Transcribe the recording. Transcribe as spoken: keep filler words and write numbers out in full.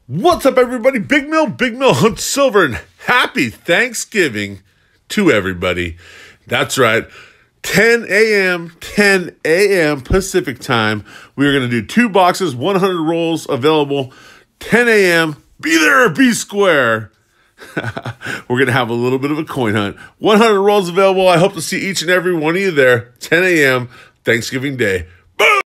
What's up, everybody? Big Mill, Big Mill Hunt Silver, and happy Thanksgiving to everybody. That's right. ten a m, ten a m Pacific time. We are going to do two boxes, one hundred rolls available. ten a m Be there or be square. We're going to have a little bit of a coin hunt. one hundred rolls available. I hope to see each and every one of you there. ten a m Thanksgiving Day.